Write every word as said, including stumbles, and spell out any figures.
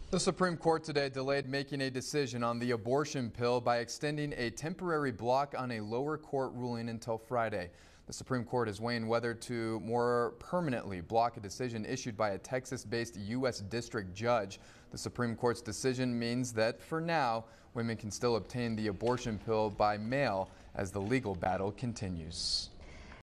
The Supreme Court today delayed making a decision on the abortion pill by extending a temporary block on a lower court ruling until Friday. The Supreme Court is weighing whether to more permanently block a decision issued by a Texas-based U S district judge. The Supreme Court's decision means that, for now, women can still obtain the abortion pill by mail as the legal battle continues.